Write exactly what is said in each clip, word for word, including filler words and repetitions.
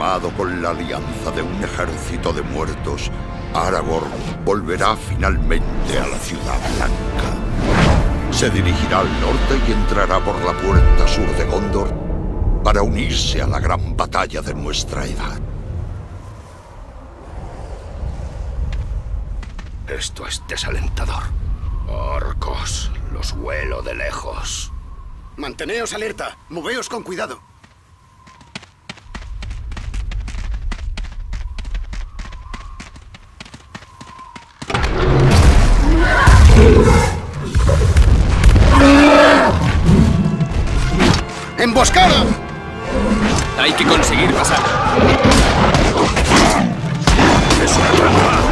Armado con la alianza de un ejército de muertos, Aragorn volverá finalmente a la Ciudad Blanca. Se dirigirá al norte y entrará por la puerta sur de Gondor para unirse a la gran batalla de nuestra edad. Esto es desalentador. Orcos, los huelo de lejos. Manteneos alerta, moveos con cuidado. ¡Emboscada! Hay que conseguir pasar. ¡Es una trampa!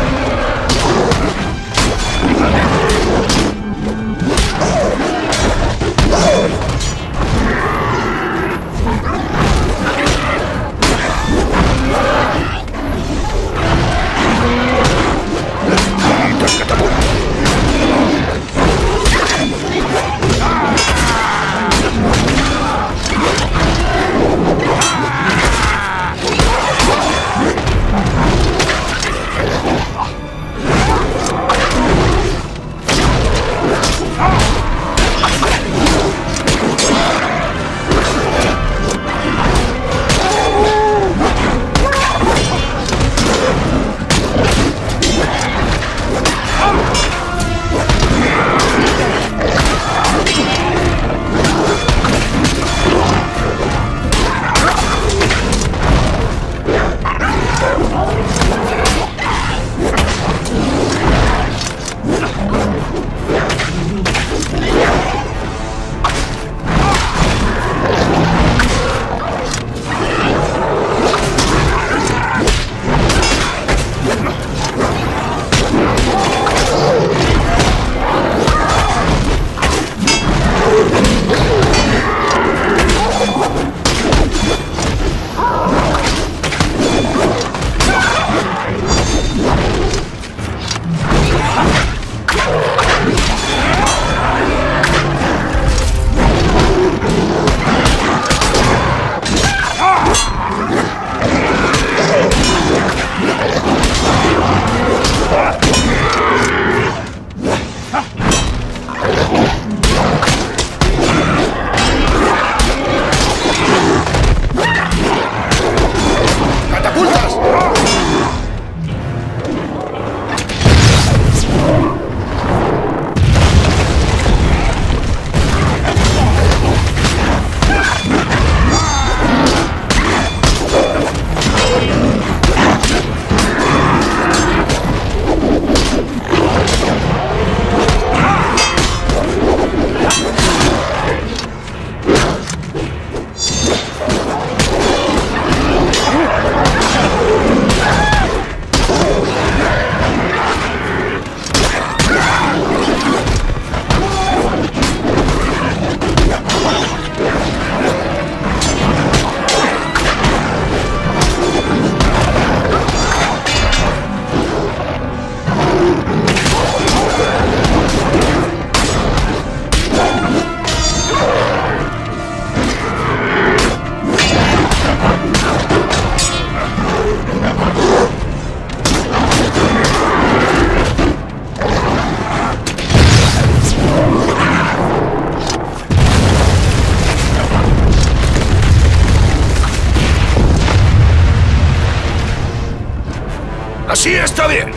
¡Así está bien!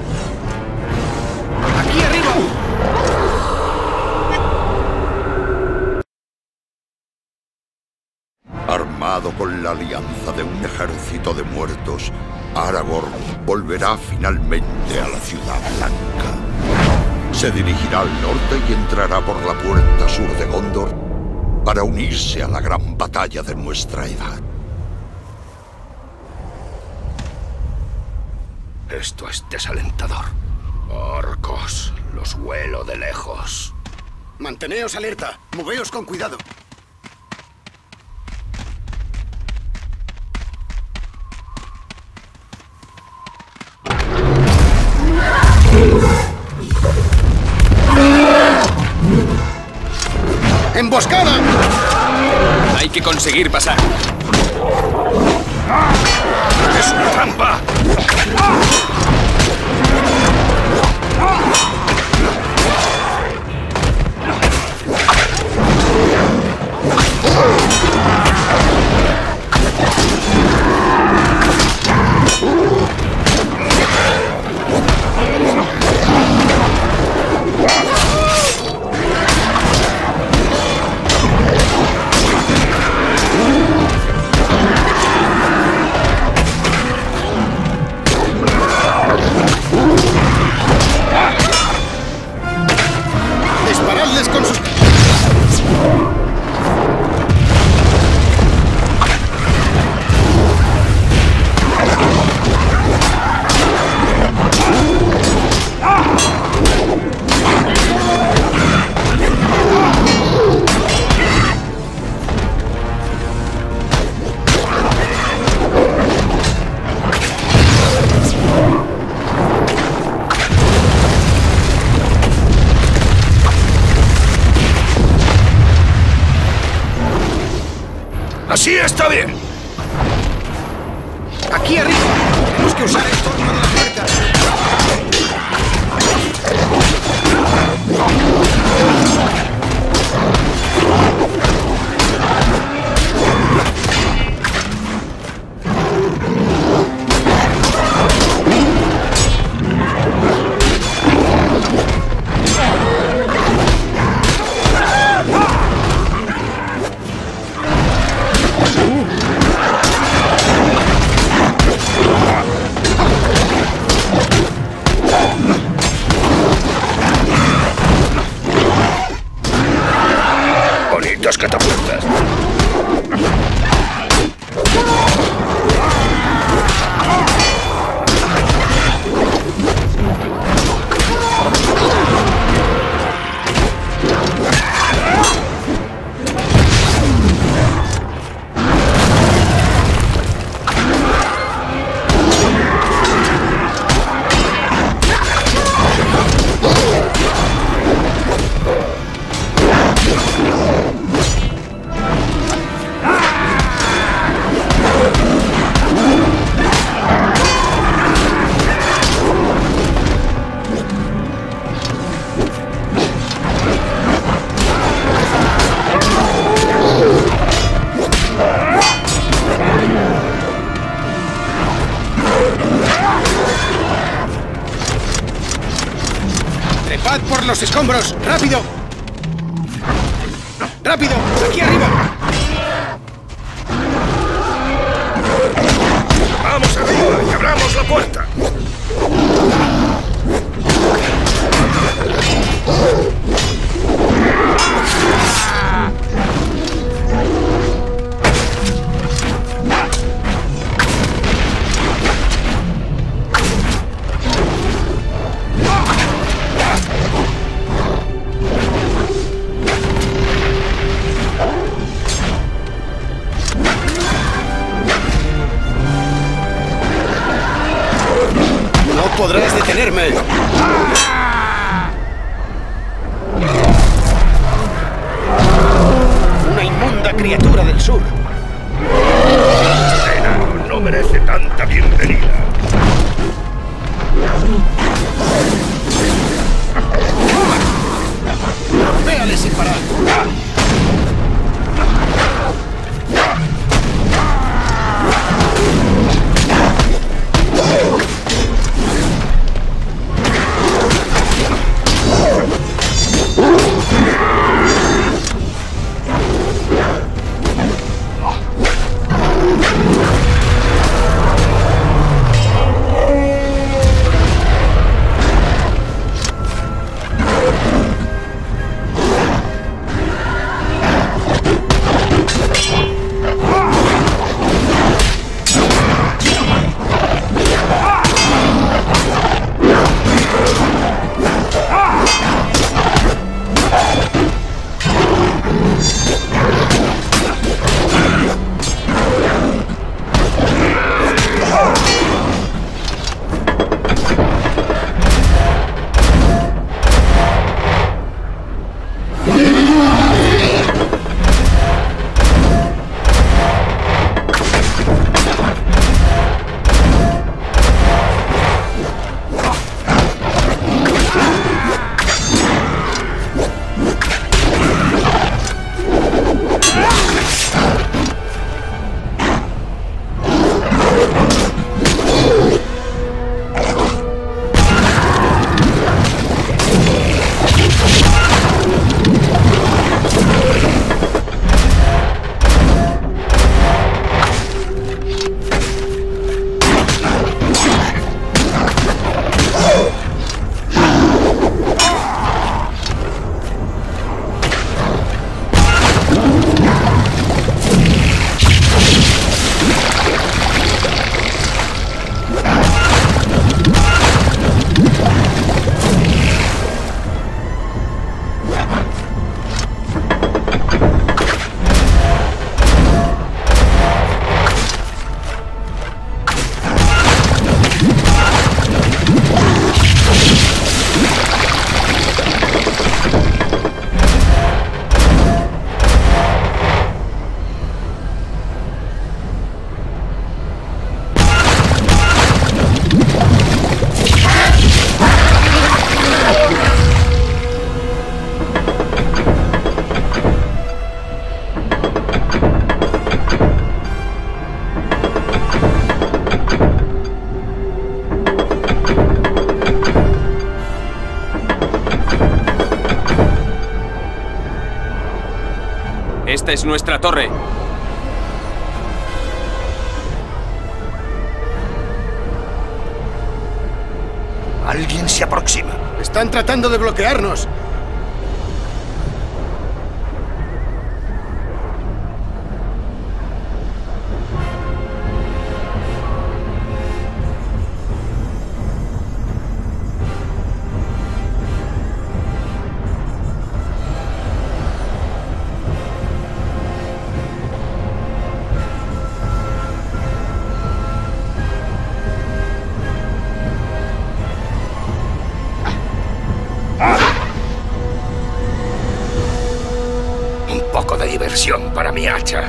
¡Aquí arriba! Armado con la alianza de un ejército de muertos, Aragorn volverá finalmente a la Ciudad Blanca. Se dirigirá al norte y entrará por la puerta sur de Gondor para unirse a la gran batalla de nuestra edad. Esto es desalentador. Orcos, los huelo de lejos. Manteneos alerta, moveos con cuidado. ¡Emboscada! Hay que conseguir pasar. ¡Ah! ¡Es una trampa! ¡Disparadles con sus... ¡Así está bien! ¡Aquí arriba! Tenemos que usar el torno de la puerta. Bonitas catapultas. ¡Trepad por los escombros! ¡Rápido! ¡Rápido! ¡Aquí arriba! ¡Vamos arriba y abramos la puerta! ¡No podrás detenerme! ¡Una inmunda criatura del sur! Pero no merece tanta bienvenida. ¡Véale sin parar! Esta es nuestra torre. Alguien se aproxima. Están tratando de bloquearnos. Un poco de diversión para mi hacha.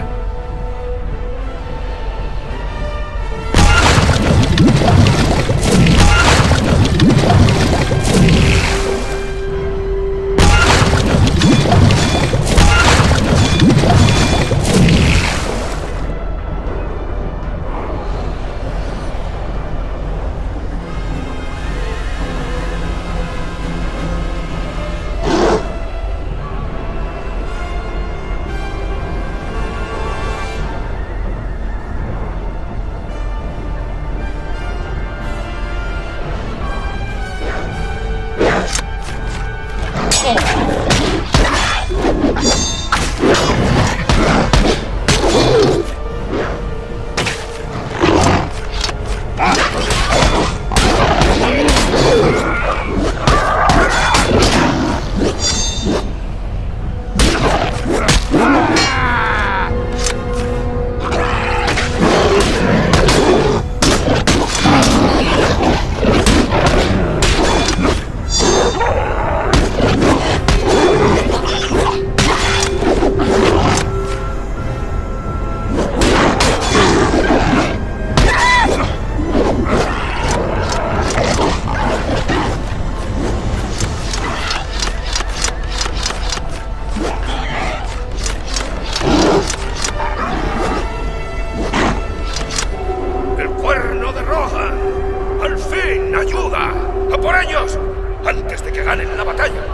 ¡Ayuda! ¡A por ellos! ¡Antes de que ganen la batalla!